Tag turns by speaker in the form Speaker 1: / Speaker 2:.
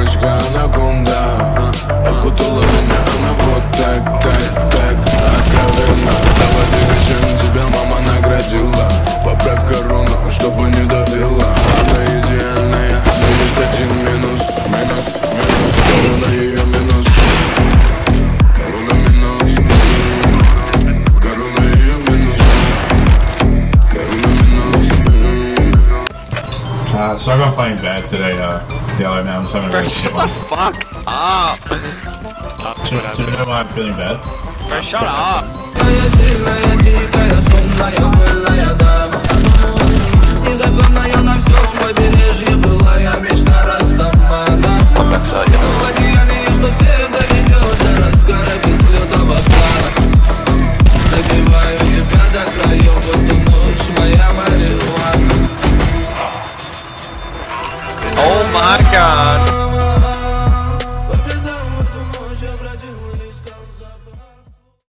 Speaker 1: девочка анаконда. Окутала меня она вот так, откровенно. Давай двигай, тебя мама наградила. Поправь корону, чтобы не давила. Она идеальная, но есть один минус. Корона ее минус. Корона минус. Корона ее минус. Корона минус.
Speaker 2: So I've been playing bad today, the other night. I'm just having a really shit
Speaker 3: Shut the
Speaker 2: one.
Speaker 3: fuck up!
Speaker 2: Do you know why I'm feeling bad?
Speaker 3: Bro, shut up! Oh my god!